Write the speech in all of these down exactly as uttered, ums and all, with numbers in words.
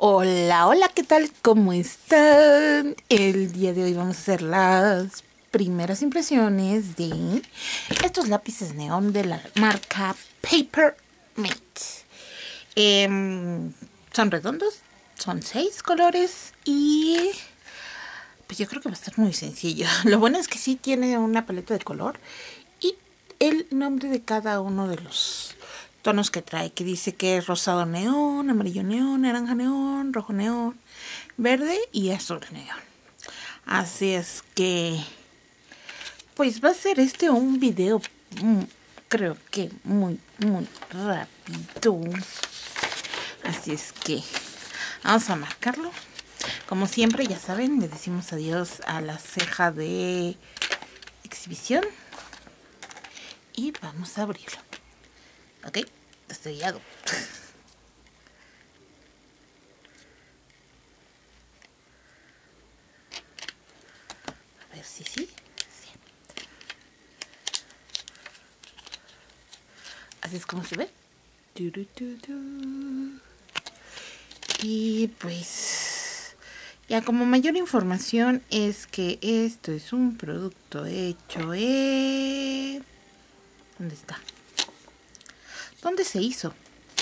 Hola, hola, ¿qué tal? ¿Cómo están? El día de hoy vamos a hacer las primeras impresiones de estos lápices neón de la marca Paper Mate. Eh, son redondos, son seis colores y pues yo creo que va a estar muy sencillo. Lo bueno es que sí tiene una paleta de color y el nombre de cada uno de los tonos que trae, que dice que es rosado neón, amarillo neón, naranja neón, rojo neón, verde y azul neón. Así es que pues va a ser este un video mm, creo que muy muy rápido. Así es que vamos a marcarlo. Como siempre, ya saben, le decimos adiós a la ceja de exhibición y vamos a abrirlo. Ok, estrellado. A ver si sí, sí. Así es como se ve. Y pues ya como mayor información es que esto es un producto hecho en... ¿Dónde está? ¿Dónde se hizo?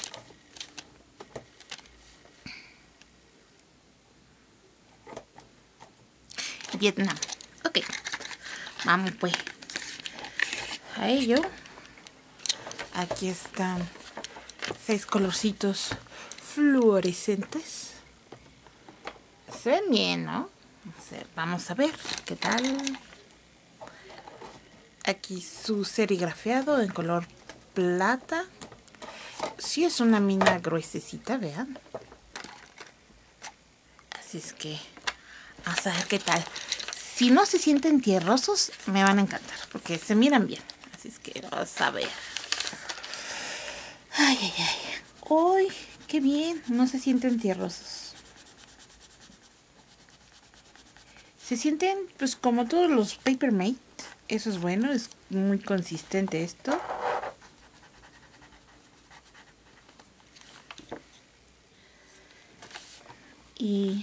Vietnam. Ok, vamos pues a ello. Aquí están seis colorcitos fluorescentes. Se ven bien, ¿no? Vamos a ver qué tal. Aquí su serigrafiado en color plata. Sí es una mina gruesecita, vean. Así es que vamos a ver qué tal. Si no se sienten tierrosos, me van a encantar, porque se miran bien. Así es que vamos a ver. Ay, ay, ay. ¡Uy! ¡Qué bien! No se sienten tierrosos. Se sienten, pues, como todos los Paper Mate. Eso es bueno, es muy consistente esto. Y...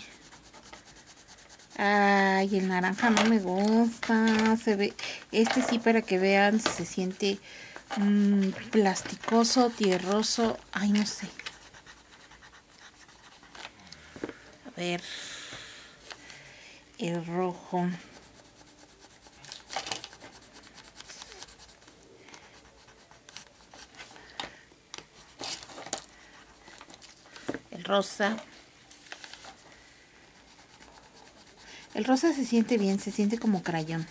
ay, el naranja no me gusta. Se ve... Este sí, para que vean, se siente mmm, plasticoso, tierroso. Ay, no sé. A ver. El rojo. El rosa. El rosa se siente bien, se siente como crayón.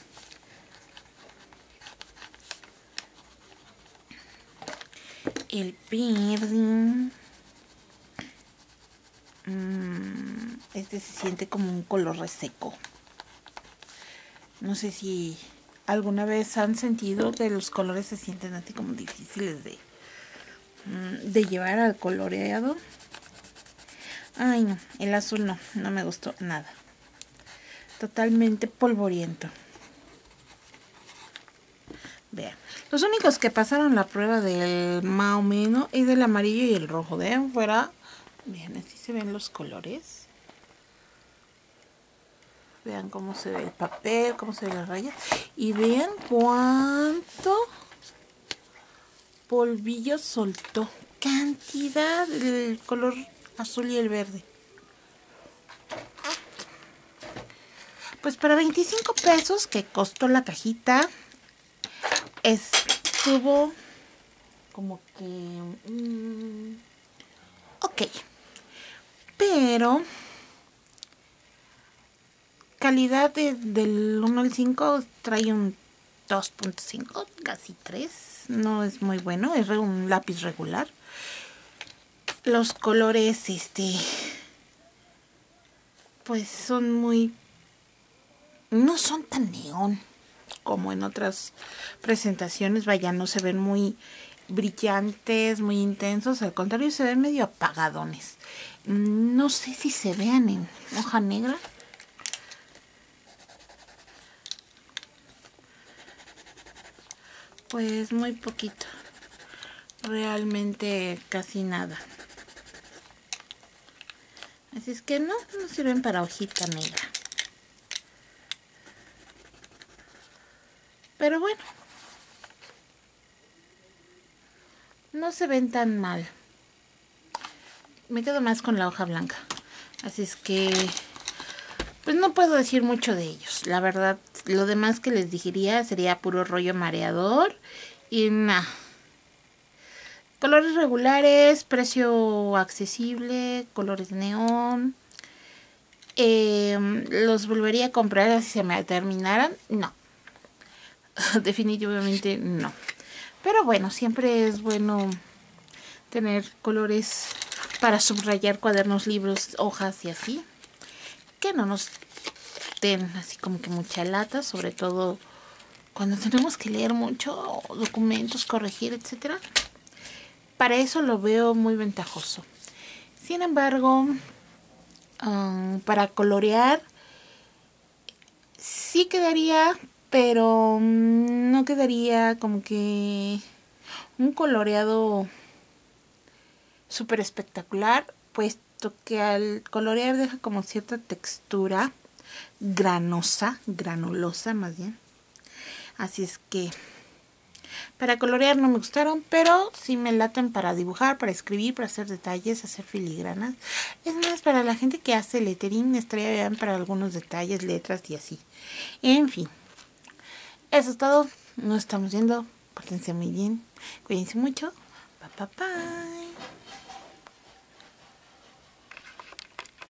El verde. Mm, este se siente como un color reseco. No sé si alguna vez han sentido que los colores se sienten así como difíciles de, de llevar al coloreado. Ay, no, el azul no, no me gustó nada. Totalmente polvoriento. Vean, los únicos que pasaron la prueba del más o menos es del amarillo y el rojo. De ahí fuera, vean, así se ven los colores. Vean cómo se ve el papel, cómo se ve la raya. Y vean cuánto polvillo soltó. Cantidad del color azul y el verde. Pues para veinticinco pesos que costó la cajita, estuvo como que... Mmm, ok. Pero... calidad de, del uno al cinco trae un dos punto cinco, casi tres. No es muy bueno, es un lápiz regular. Los colores, este... pues son muy... no son tan neón como en otras presentaciones. Vaya, no se ven muy brillantes, muy intensos. Al contrario, se ven medio apagadones. No sé si se vean en hoja negra. Pues muy poquito. Realmente casi nada. Así es que no, no sirven para hojita negra. Pero bueno, no se ven tan mal. Me quedo más con la hoja blanca. Así es que, pues no puedo decir mucho de ellos. La verdad, lo demás que les diría sería puro rollo mareador. Y nada. Colores regulares, precio accesible, colores neón. Eh, ¿Los volvería a comprar si se me terminaran? No. Definitivamente no. Pero bueno, siempre es bueno tener colores para subrayar cuadernos, libros, hojas y así. Que no nos den así como que mucha lata, sobre todo cuando tenemos que leer mucho, documentos, corregir, etcétera. Para eso lo veo muy ventajoso. Sin embargo, um, para colorear sí quedaría, pero um, no quedaría como que un coloreado súper espectacular, puesto que al colorear deja como cierta textura granosa, granulosa más bien. Así es que para colorear no me gustaron, pero sí me laten para dibujar, para escribir, para hacer detalles, hacer filigranas. Es más, para la gente que hace lettering estaría bien para algunos detalles, letras y así. En fin, eso es todo. Nos estamos viendo. Pórtense muy bien. Cuídense mucho. Bye, bye, bye.